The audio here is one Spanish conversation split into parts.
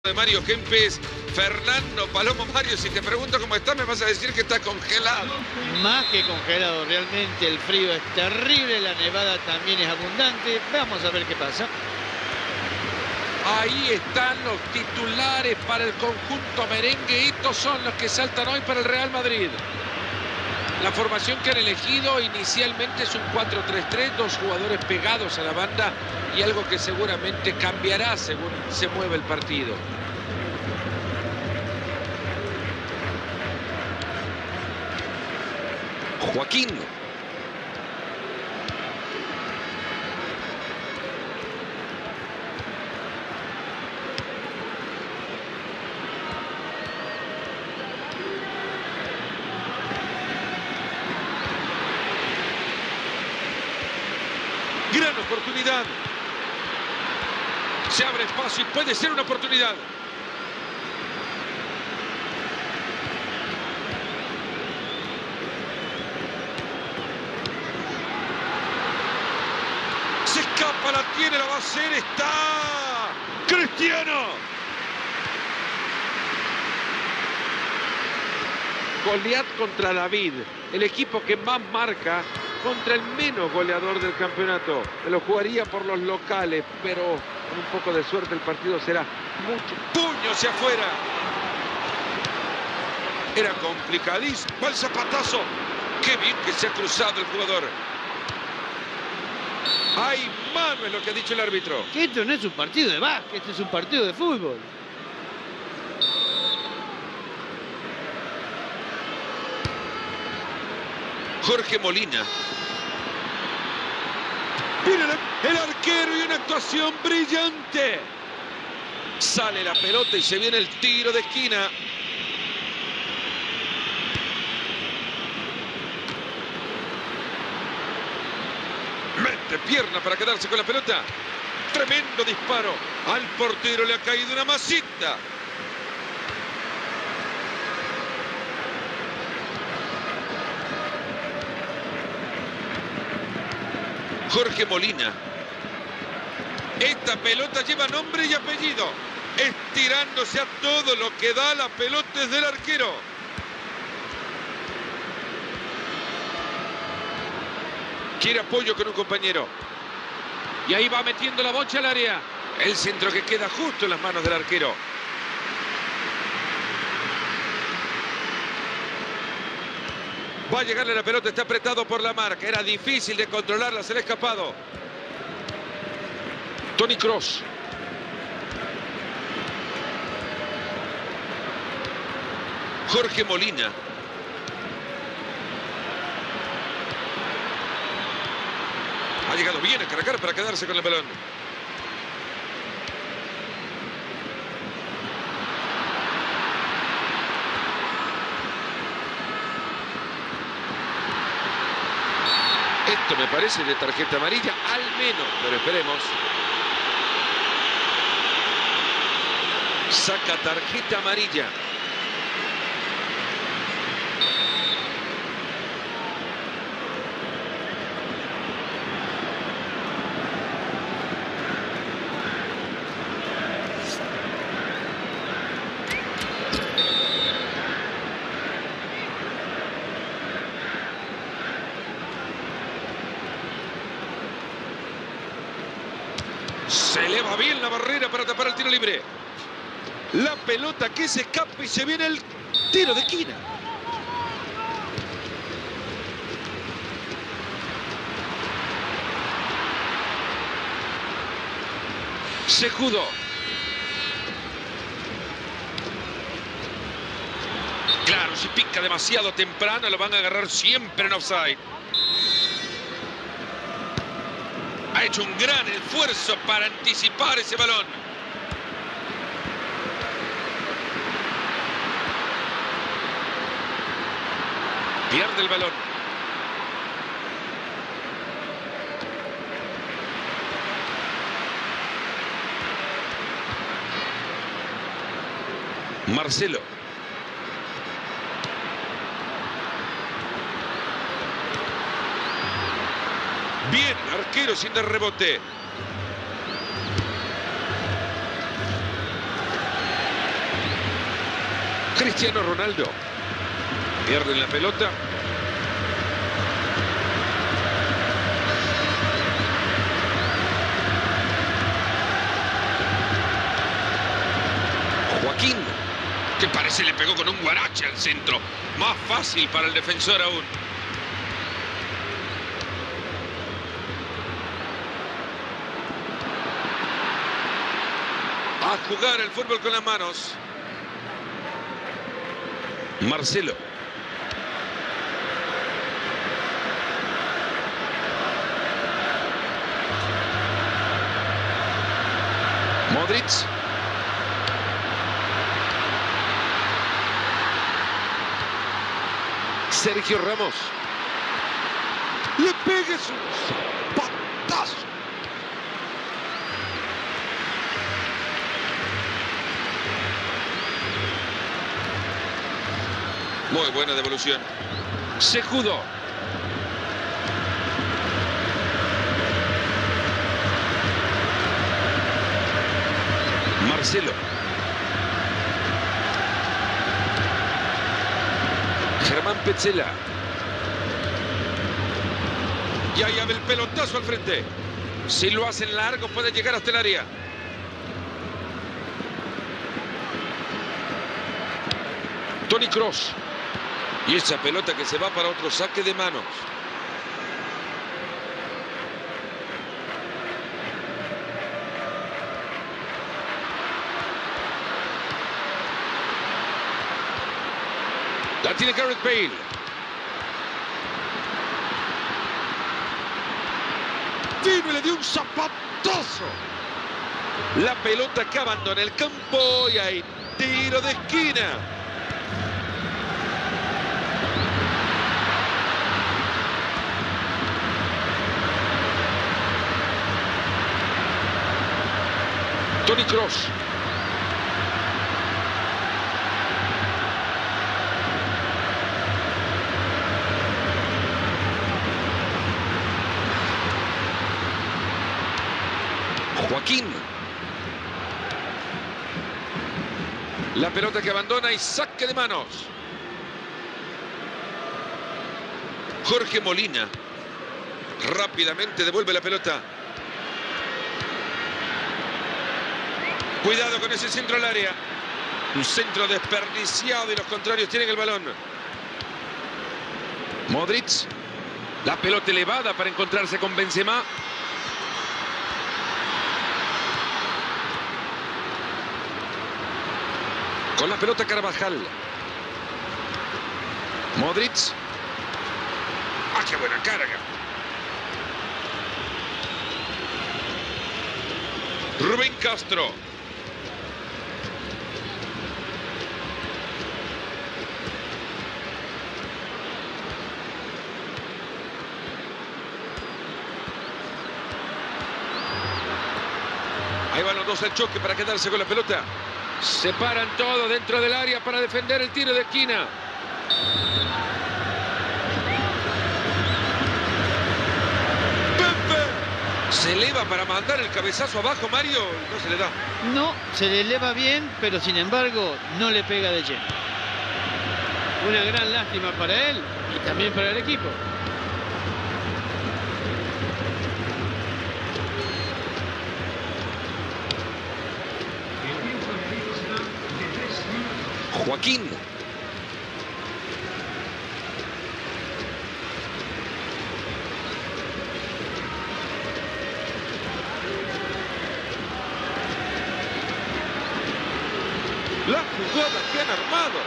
de Mario Kempes. Fernando Palomo. Mario, si te pregunto cómo está, me vas a decir que está congelado. Más que congelado, realmente el frío es terrible, la nevada también es abundante. Vamos a ver qué pasa. Ahí están los titulares para el conjunto merengue. Estos son los que saltan hoy para el Real Madrid. La formación que han elegido inicialmente es un 4-3-3, dos jugadores pegados a la banda y algo que seguramente cambiará según se mueva el partido. Joaquín. Gran oportunidad. Se abre espacio y puede ser una oportunidad. Se escapa, la tiene, la va a hacer. Está Cristiano. Goliat contra David, el equipo que más marca contra el menos goleador del campeonato. Me lo jugaría por los locales, pero con un poco de suerte el partido será mucho. ¡Puño hacia afuera! Era complicadísimo. ¡Va el zapatazo! ¡Qué bien que se ha cruzado el jugador! ¡Ay, mano! Es lo que ha dicho el árbitro. Que esto no es un partido de básquet, esto es un partido de fútbol. Jorge Molina. Viene el arquero y una actuación brillante. Sale la pelota y se viene el tiro de esquina. Mete pierna para quedarse con la pelota. Tremendo disparo. Al portero le ha caído una masita. Jorge Molina. Esta pelota lleva nombre y apellido. Estirándose a todo lo que da la pelota es del arquero. Quiere apoyo con un compañero. Y ahí va metiendo la bocha al área. El centro que queda justo en las manos del arquero. Va a llegarle la pelota, está apretado por la marca. Era difícil de controlarla, se le ha escapado. Toni Kroos. Jorge Molina. Ha llegado bien a cargar para quedarse con el balón. Esto me parece de tarjeta amarilla, al menos, pero esperemos. Saca tarjeta amarilla. Se eleva bien la barrera para tapar el tiro libre. La pelota que se escapa y se viene el tiro de esquina. Sejudo. Claro, si pica demasiado temprano lo van a agarrar siempre en offside. Ha hecho un gran esfuerzo para anticipar ese balón. Pierde el balón. Marcelo. Bien, arquero sin dar rebote. Cristiano Ronaldo. Pierden la pelota. Joaquín, que parece le pegó con un guarache al centro. Más fácil para el defensor aún. A jugar el fútbol con las manos. Marcelo. Modric. Sergio Ramos. Le pegue su zapatazo. Muy buena devolución. Sejudo. Marcelo. Germán Petzela. Y ahí abre el pelotazo al frente. Si lo hacen largo puede llegar hasta el área. Toni Kroos. Y esa pelota que se va para otro saque de manos. La tiene Gareth Bale. Vino y le dio un zapatazo. La pelota que abandona el campo y hay tiro de esquina. Toni Kroos. Joaquín. La pelota que abandona y saque de manos. Jorge Molina. Rápidamente devuelve la pelota. Cuidado con ese centro al área. Un centro desperdiciado y los contrarios tienen el balón. Modric. La pelota elevada para encontrarse con Benzema. Con la pelota Carvajal. Modric. ¡Ah, qué buena carga! Rubén Castro. Ahí van los dos al choque para quedarse con la pelota. Separan todo dentro del área para defender el tiro de esquina. Pepe. Se eleva para mandar el cabezazo abajo, Mario. No se le da. No, se le eleva bien, pero sin embargo no le pega de lleno. Una gran lástima para él y también para el equipo. Joaquín. La jugada que han armado.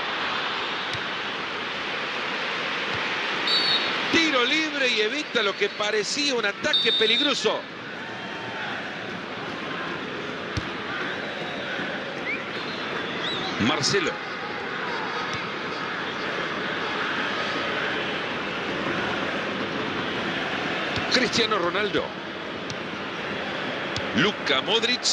Tiro libre y evita lo que parecía un ataque peligroso. Marcelo. Cristiano Ronaldo. Luka Modric.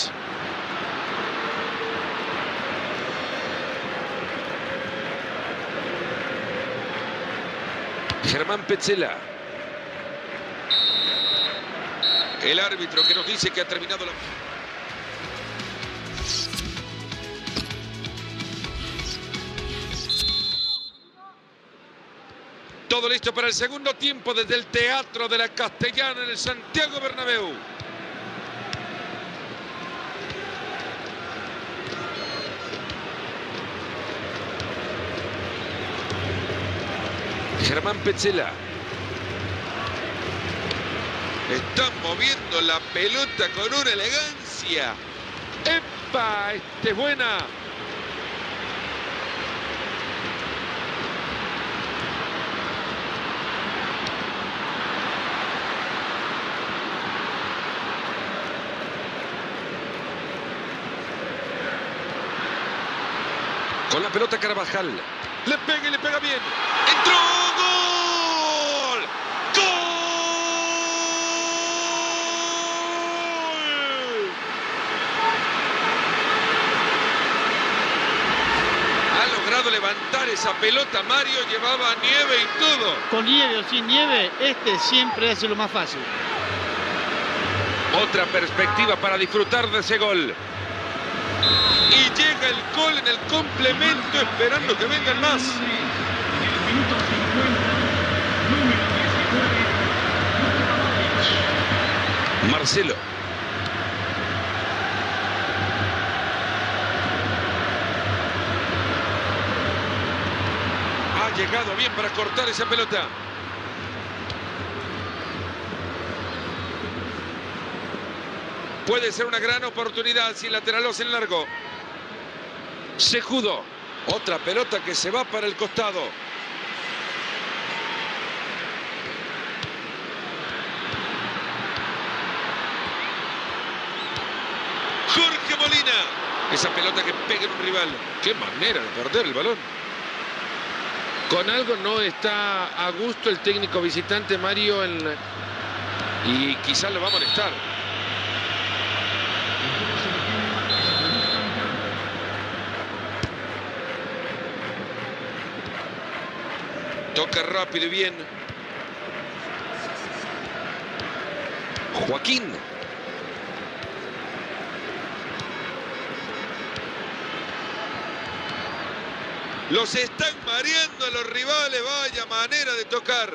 Germán Petzela. El árbitro que nos dice que ha terminado la... Todo listo para el segundo tiempo desde el Teatro de la Castellana en el Santiago Bernabéu. Germán Petzela. Están moviendo la pelota con una elegancia. ¡Epa! ¡Esta es buena! Con la pelota Carvajal. Le pega y le pega bien. ¡Entró! ¡Gol! ¡Gol! Ha logrado levantar esa pelota Mario. Llevaba nieve y todo. Con nieve o sin nieve, este siempre hace lo más fácil. Otra perspectiva para disfrutar de ese gol. Y llega el gol en el complemento, esperando que vengan más. Marcelo. Ha llegado bien para cortar esa pelota. Puede ser una gran oportunidad si el lateral lo hace en largo. Sejudo. Otra pelota que se va para el costado. Jorge Molina. Esa pelota que pega en un rival. Qué manera de perder el balón. Con algo no está a gusto el técnico visitante Mario y quizás lo va a molestar. Toca rápido y bien. Joaquín. Los están mareando a los rivales. Vaya manera de tocar.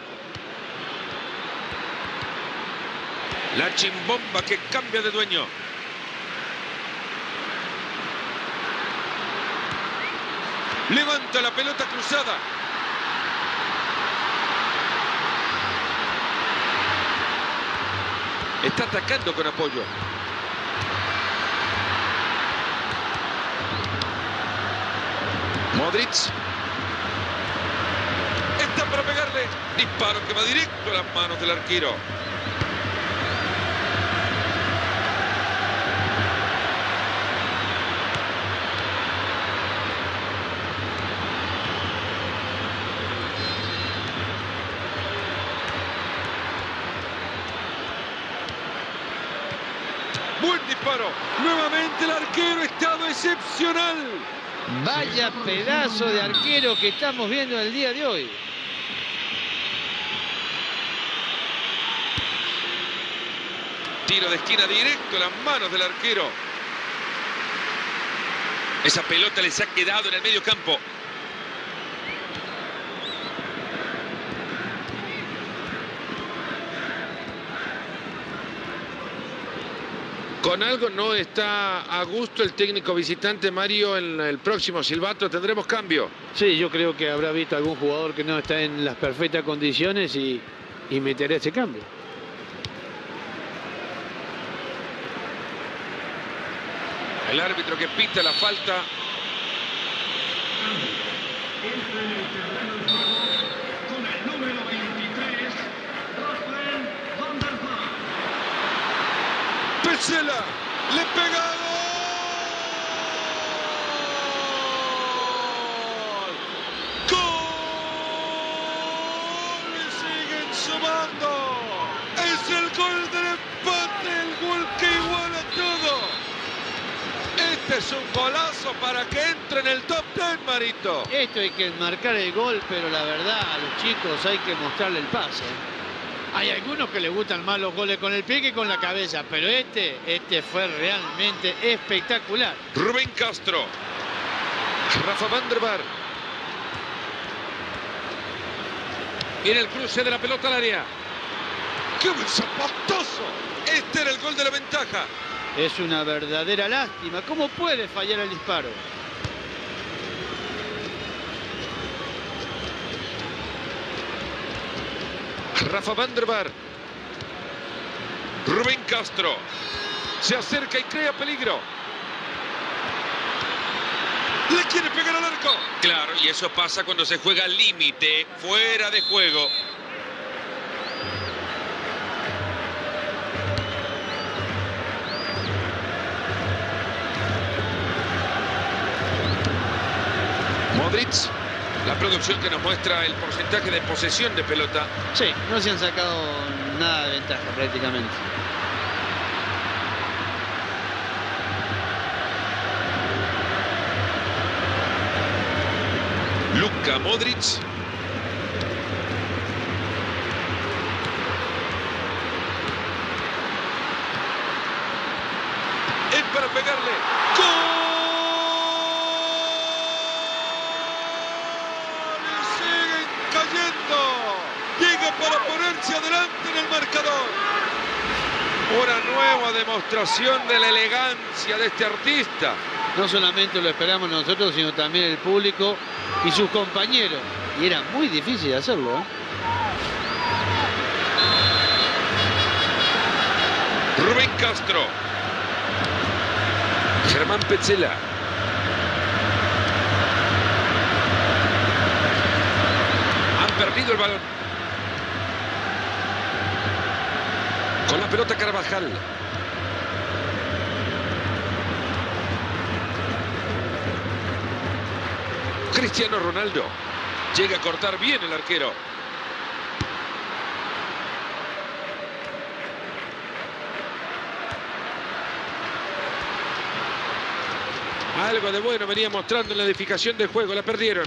La chimbomba que cambia de dueño. Levanta la pelota cruzada. Está atacando con apoyo. Modric. Está para pegarle. Disparo que va directo a las manos del arquero. Buen disparo. Nuevamente el arquero ha estado excepcional. Vaya pedazo de arquero que estamos viendo el día de hoy. Tiro de esquina directo a las manos del arquero. Esa pelota les ha quedado en el medio campo. Con algo no está a gusto el técnico visitante Mario en el próximo silbato. Tendremos cambio. Sí, yo creo que habrá visto algún jugador que no está en las perfectas condiciones y meterá ese cambio. El árbitro que pita la falta. Con el número 23, Rafael Van der Vaart. Petzela le pega. ¡Gol! ¡Gol! Y siguen sumando. Es el gol del empate, el gol que iguala todo. Este es un golazo para que entre en el top 10, Marito. Esto hay que marcar el gol, pero la verdad a los chicos hay que mostrarle el pase. Hay algunos que les gustan más los goles con el pie que con la cabeza, pero este fue realmente espectacular. Rubén Castro. Rafa Van der Vaart. Viene el cruce de la pelota al área. ¡Qué buen zapatazo! Este era el gol de la ventaja. Es una verdadera lástima. ¿Cómo puede fallar el disparo? Rafa van der Vaart. Rubén Castro. Se acerca y crea peligro. Le quiere pegar al arco. Claro, y eso pasa cuando se juega al límite, fuera de juego. Modric, la producción que nos muestra el porcentaje de posesión de pelota. Sí, no se han sacado nada de ventaja prácticamente. Luka Modric. Es para pegarle. ¡Gol! Y siguen cayendo. Llega para ponerse adelante en el marcador. Una nueva demostración de la elegancia de este artista. No solamente lo esperamos nosotros, sino también el público y sus compañeros. Y era muy difícil hacerlo, ¿eh? Rubén Castro. Germán Petzela. Han perdido el balón. Con la pelota Carvajal. Cristiano Ronaldo. Llega a cortar bien el arquero. Algo de bueno venía mostrando en la edificación del juego. La perdieron.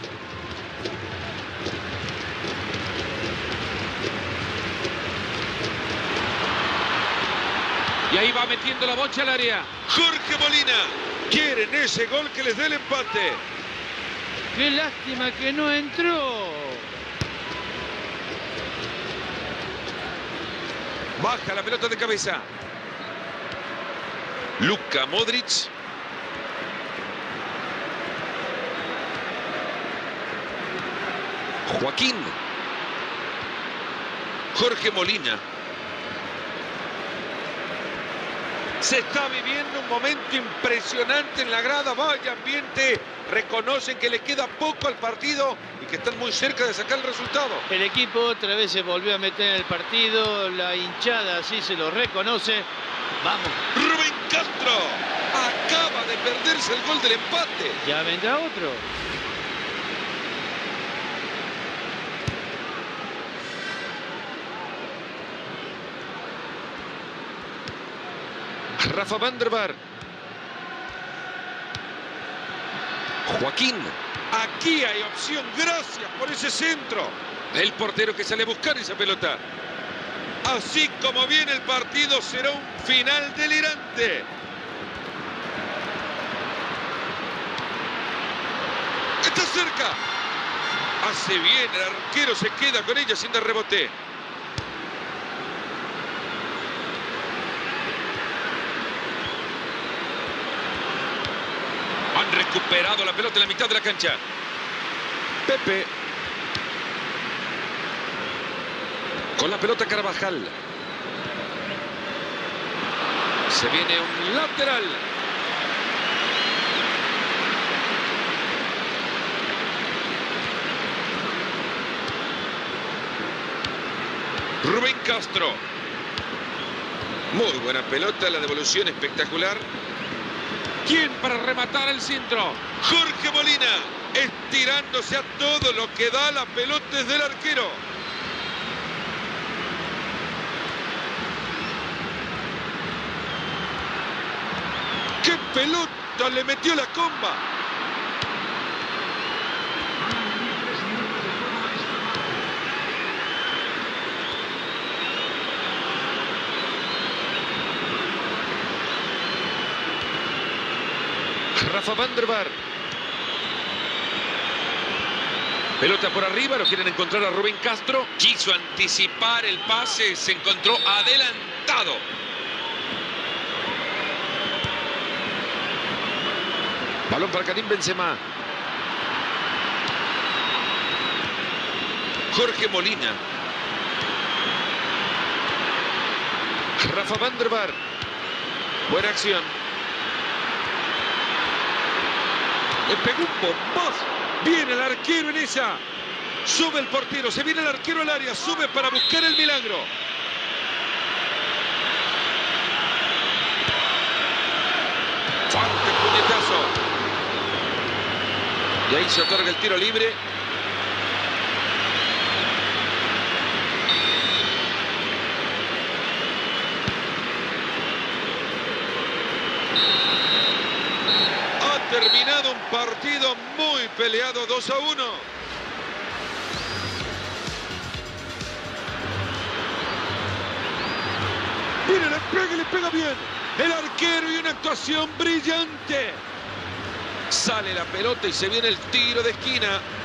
Y ahí va metiendo la bocha al área. Jorge Molina. Quieren ese gol que les dé el empate. ¡Qué lástima que no entró! Baja la pelota de cabeza. Luka Modric. Joaquín. Jorge Molina. Se está viviendo un momento impresionante en la grada. Vaya ambiente. Reconocen que le queda poco al partido y que están muy cerca de sacar el resultado. El equipo otra vez se volvió a meter en el partido. La hinchada así se lo reconoce. Vamos. Rubén Castro. Acaba de perderse el gol del empate. Ya vendrá otro. Rafa van der Vaart. Joaquín. Aquí hay opción. Gracias por ese centro. El portero que sale a buscar esa pelota. Así como viene el partido, será un final delirante. Está cerca. Hace bien. El arquero se queda con ella sin dar rebote. Han recuperado la pelota en la mitad de la cancha. Pepe. Con la pelota Carvajal. Se viene un lateral. Rubén Castro. Muy buena pelota, la devolución espectacular. ¿Quién para rematar el centro? Jorge Molina, estirándose a todo lo que da la pelota desde el arquero. ¡Qué pelota le metió la comba! Rafa van der Vaart. Pelota por arriba, lo quieren encontrar a Rubén Castro. Quiso anticipar el pase, se encontró adelantado. Balón para Karim Benzema. Jorge Molina. Rafa van der Vaart. Buena acción. Le pegó un bombazo. Viene el arquero en esa. Sube el portero. Se viene el arquero al área. Sube para buscar el milagro. Fuerte puñetazo. Y ahí se otorga el tiro libre. Ha terminado un partido muy peleado, 2-1. Mira, le pega bien. El arquero y una actuación brillante. Sale la pelota y se viene el tiro de esquina.